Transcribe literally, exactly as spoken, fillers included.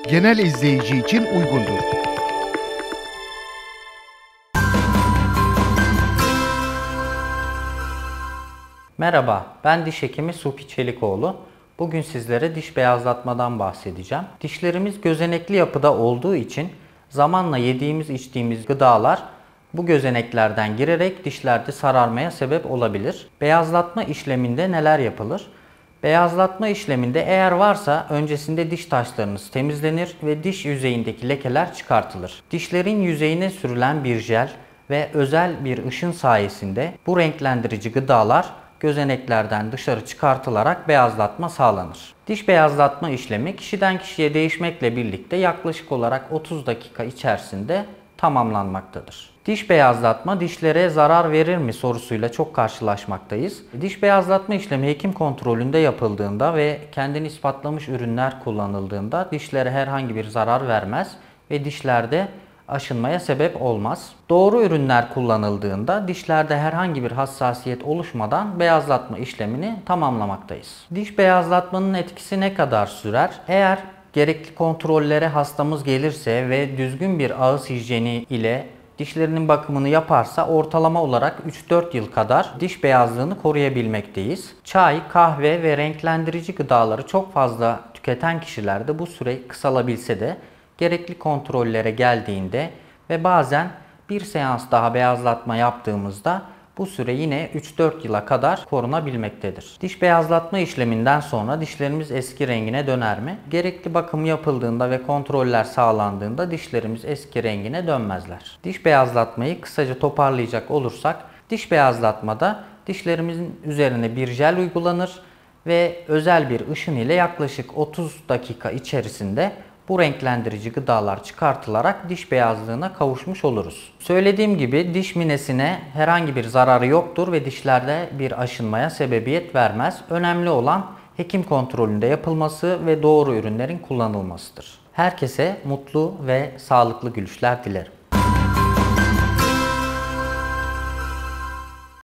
genel izleyici için uygundur. Merhaba, ben diş hekimi Supi Çelikoğlu. Bugün sizlere diş beyazlatmadan bahsedeceğim. Dişlerimiz gözenekli yapıda olduğu için zamanla yediğimiz içtiğimiz gıdalar bu gözeneklerden girerek dişlerde sararmaya sebep olabilir. Beyazlatma işleminde neler yapılır? Beyazlatma işleminde eğer varsa öncesinde diş taşlarınız temizlenir ve diş yüzeyindeki lekeler çıkartılır. Dişlerin yüzeyine sürülen bir jel ve özel bir ışın sayesinde bu renklendirici gıdalar gözeneklerden dışarı çıkartılarak beyazlatma sağlanır. Diş beyazlatma işlemi kişiden kişiye değişmekle birlikte yaklaşık olarak otuz dakika içerisinde tamamlanmaktadır. Diş beyazlatma dişlere zarar verir mi sorusuyla çok karşılaşmaktayız. Diş beyazlatma işlemi hekim kontrolünde yapıldığında ve kendini ispatlamış ürünler kullanıldığında dişlere herhangi bir zarar vermez ve dişlerde aşınmaya sebep olmaz. Doğru ürünler kullanıldığında dişlerde herhangi bir hassasiyet oluşmadan beyazlatma işlemini tamamlamaktayız. Diş beyazlatmanın etkisi ne kadar sürer? Eğer gerekli kontrollere hastamız gelirse ve düzgün bir ağız hijyeni ile dişlerinin bakımını yaparsa ortalama olarak üç dört yıl kadar diş beyazlığını koruyabilmekteyiz. Çay, kahve ve renklendirici gıdaları çok fazla tüketen kişilerde bu süre kısalabilse de gerekli kontrollere geldiğinde ve bazen bir seans daha beyazlatma yaptığımızda bu süre yine üç dört yıla kadar korunabilmektedir. Diş beyazlatma işleminden sonra dişlerimiz eski rengine döner mi? Gerekli bakım yapıldığında ve kontroller sağlandığında dişlerimiz eski rengine dönmezler. Diş beyazlatmayı kısaca toparlayacak olursak, diş beyazlatmada dişlerimizin üzerine bir jel uygulanır ve özel bir ışın ile yaklaşık otuz dakika içerisinde bu renklendirici gıdalar çıkartılarak diş beyazlığına kavuşmuş oluruz. Söylediğim gibi diş minesine herhangi bir zararı yoktur ve dişlerde bir aşınmaya sebebiyet vermez. Önemli olan hekim kontrolünde yapılması ve doğru ürünlerin kullanılmasıdır. Herkese mutlu ve sağlıklı gülüşler dilerim.